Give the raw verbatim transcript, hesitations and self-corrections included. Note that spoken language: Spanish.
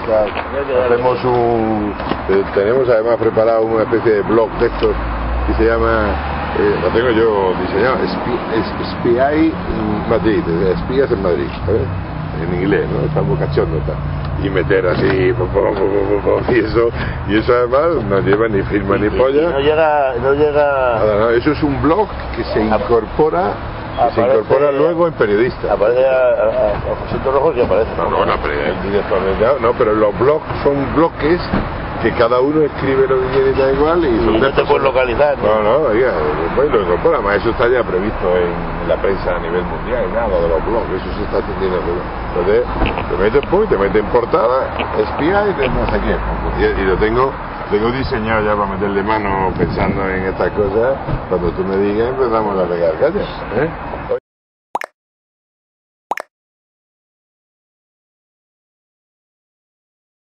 sea, hacemos un... eh, tenemos además preparado una especie de blog de estos que se llama, eh, lo tengo yo diseñado, Spy Madrid, espías en Madrid, ¿sabes? En inglés, ¿no? Está muy cachondo, está. Y meter así, po, po, po, po, po, y eso, y eso además no lleva ni firma ni polla. Y no llega, no llega... Nada, no, eso es un blog que se incorpora, que aparece, se incorpora luego en periodista. Aparece a, a, a Josito Rojo y aparece. No, no, no, pero el director de- no, pero los blogs son bloques que cada uno escribe lo que quiere y da igual y, Y son no de te puedes localizar. No, no, oiga, después lo incorpora, además eso está ya previsto en la prensa a nivel mundial y nada, lo de los blogs, eso se está atendiendo. Entonces, te metes, pum, te metes en portada, espía y de no sé qué. Y, y lo tengo, tengo diseñado ya para meterle mano pensando en estas cosas. Cuando tú me digas, empezamos a pegar calles, ¿eh?